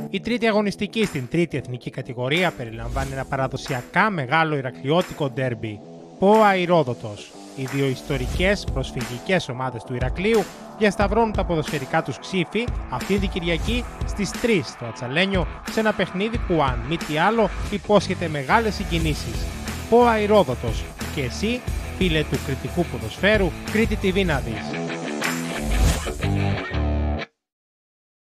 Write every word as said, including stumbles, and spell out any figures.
Η τρίτη αγωνιστική στην τρίτη εθνική κατηγορία περιλαμβάνει ένα παραδοσιακά μεγάλο ηρακλειώτικο ντέρμπι. ΠΟΑ Ηρόδοτος. Οι δύο ιστορικές προσφυγικές ομάδες του Ηρακλείου διασταυρώνουν τα ποδοσφαιρικά τους ξύφη αυτήν την Κυριακή στις τρεις στο Ατσαλένιο, σε ένα παιχνίδι που αν μη τι άλλο υπόσχεται μεγάλες συγκινήσεις. ΠΟΑ Ηρόδοτος. Και εσύ, φίλε του κριτικού ποδοσφαίρου, Κρήτη τι βι να δεις.